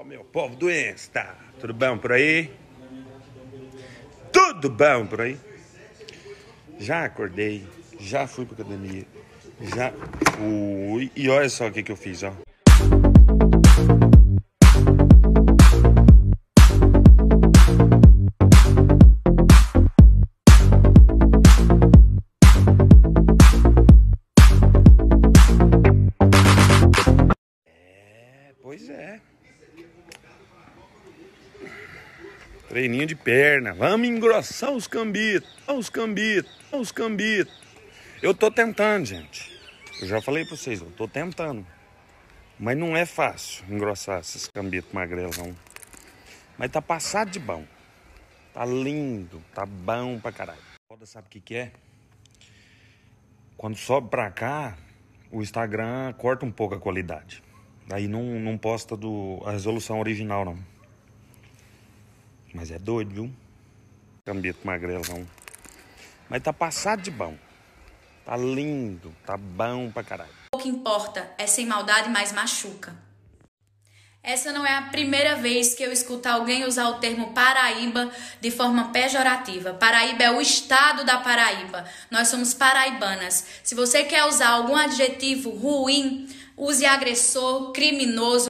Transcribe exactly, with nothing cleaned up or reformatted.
Ô, meu povo doente, tá? Tudo bom por aí? Tudo bom por aí? Já acordei, já fui pra academia, já fui. E olha só o que que eu fiz, ó. É, pois é. Treininho de perna. Vamos engrossar os cambitos. Os cambitos. Os cambitos. Eu tô tentando, gente. Eu já falei pra vocês, eu tô tentando. Mas não é fácil engrossar esses cambitos magrelão. Mas tá passado de bom. Tá lindo. Tá bom pra caralho. Foda, sabe o que que é? Quando sobe pra cá, o Instagram corta um pouco a qualidade. Aí não, não posta do, a resolução original, não. Mas é doido, viu? Cambito magrelão. Mas tá passado de bom. Tá lindo. Tá bom pra caralho. O que importa é sem maldade, mas machuca. Essa não é a primeira vez que eu escuto alguém usar o termo Paraíba de forma pejorativa. Paraíba é o estado da Paraíba. Nós somos paraibanas. Se você quer usar algum adjetivo ruim, use agressor, criminoso.